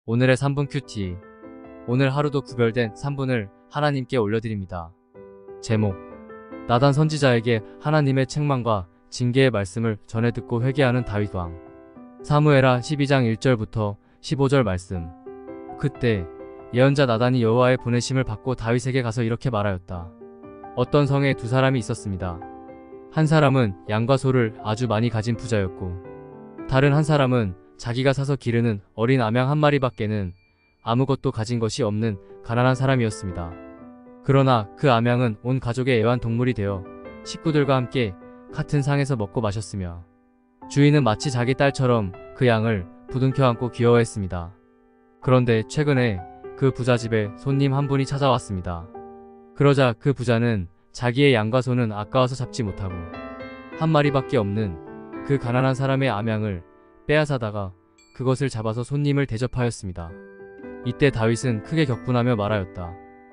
오늘의 3분 큐티. 오늘 하루도 구별된 3분을 하나님께 올려드립니다. 제목: 나단 선지자에게 하나님의 책망과 징계의 말씀을 전해 듣고 회개하는 다윗 왕. 사무엘하 12장 1절부터 15절 말씀. 그때 예언자 나단이 여호와의 보내심을 받고 다윗에게 가서 이렇게 말하였다. 어떤 성에 두 사람이 있었습니다. 한 사람은 양과 소를 아주 많이 가진 부자였고, 다른 한 사람은 자기가 사서 기르는 어린 암양 한 마리밖에는 아무것도 가진 것이 없는 가난한 사람이었습니다. 그러나 그 암양은 온 가족의 애완동물이 되어 식구들과 함께 같은 상에서 먹고 마셨으며, 주인은 마치 자기 딸처럼 그 양을 부둥켜 안고 귀여워했습니다. 그런데 최근에 그 부자 집에 손님 한 분이 찾아왔습니다. 그러자 그 부자는 자기의 양과 소는 아까워서 잡지 못하고 한 마리밖에 없는 그 가난한 사람의 암양을 빼앗아다가 그것을 잡아서 손님을 대접하였습니다. 이때 다윗은 크게 격분하며 말하였다.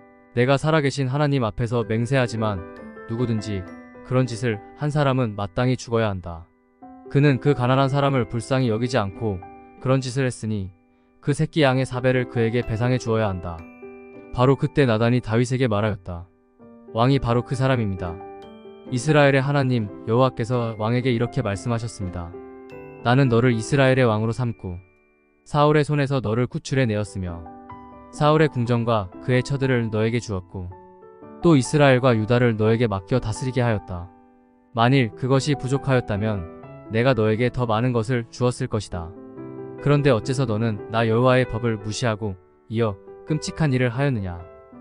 내가 살아계신 하나님 앞에서 맹세하지만 누구든지 그런 짓을 한 사람은 마땅히 죽어야 한다. 그는 그 가난한 사람을 불쌍히 여기지 않고 그런 짓을 했으니 그 새끼 양의 사배를 그에게 배상해 주어야 한다. 바로 그때 나단이 다윗에게 말하였다. 왕이 바로 그 사람입니다. 이스라엘의 하나님 여호와께서 왕에게 이렇게 말씀하셨습니다. 나는 너를 이스라엘의 왕으로 삼고 사울의 손에서 너를 구출해 내었으며 사울의 궁정과 그의 처들을 너에게 주었고 또 이스라엘과 유다를 너에게 맡겨 다스리게 하였다. 만일 그것이 부족하였다면 내가 너에게 더 많은 것을 주었을 것이다. 그런데 어째서 너는 나 여호와의 법을 무시하고 이어 끔찍한 일을 하였느냐.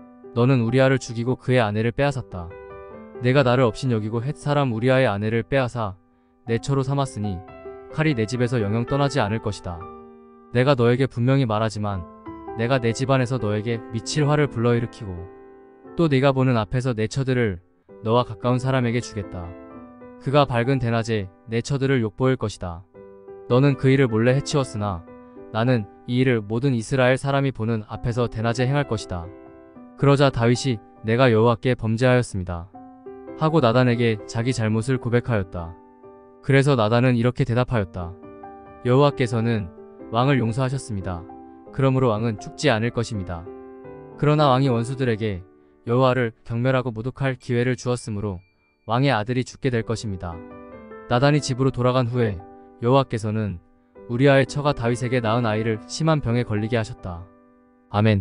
너는 우리아를 죽이고 그의 아내를 빼앗았다. 내가 나를 업신여기고 헷 사람 우리아의 아내를 빼앗아 내 처로 삼았으니 칼이 내 집에서 영영 떠나지 않을 것이다. 내가 너에게 분명히 말하지만 내가 내 집안에서 너에게 미칠 화를 불러일으키고 또 네가 보는 앞에서 내 처들을 너와 가까운 사람에게 주겠다. 그가 밝은 대낮에 내 처들을 욕보일 것이다. 너는 그 일을 몰래 해치웠으나 나는 이 일을 모든 이스라엘 사람이 보는 앞에서 대낮에 행할 것이다. 그러자 다윗이 내가 여호와께 범죄하였습니다 하고 나단에게 자기 잘못을 고백하였다. 그래서 나단은 이렇게 대답하였다. 여호와께서는 왕을 용서하셨습니다. 그러므로 왕은 죽지 않을 것입니다. 그러나 왕이 원수들에게 여호와를 경멸하고 모독할 기회를 주었으므로 왕의 아들이 죽게 될 것입니다. 나단이 집으로 돌아간 후에 여호와께서는 우리아의 처가 다윗에게 낳은 아이를 심한 병에 걸리게 하셨다. 아멘.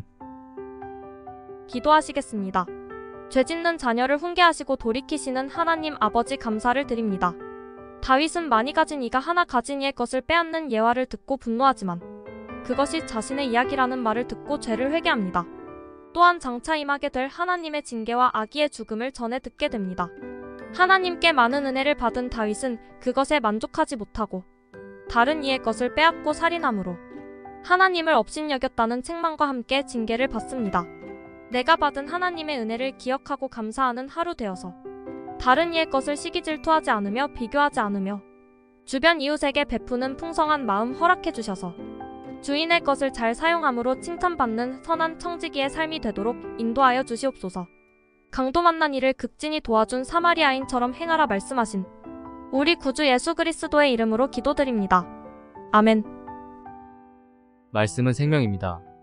기도하시겠습니다. 죄짓는 자녀를 훈계하시고 돌이키시는 하나님 아버지 감사를 드립니다. 다윗은 많이 가진 이가 하나 가진 이의 것을 빼앗는 예화를 듣고 분노하지만 그것이 자신의 이야기라는 말을 듣고 죄를 회개합니다. 또한 장차 임하게 될 하나님의 징계와 아기의 죽음을 전해 듣게 됩니다. 하나님께 많은 은혜를 받은 다윗은 그것에 만족하지 못하고 다른 이의 것을 빼앗고 살인함으로 하나님을 업신여겼다는 책망과 함께 징계를 받습니다. 내가 받은 하나님의 은혜를 기억하고 감사하는 하루 되어서 다른 이의 것을 시기 질투하지 않으며 비교하지 않으며 주변 이웃에게 베푸는 풍성한 마음 허락해 주셔서 주인의 것을 잘 사용함으로 칭찬받는 선한 청지기의 삶이 되도록 인도하여 주시옵소서. 강도 만난 이를 극진히 도와준 사마리아인처럼 행하라 말씀하신 우리 구주 예수 그리스도의 이름으로 기도드립니다. 아멘. 말씀은 생명입니다.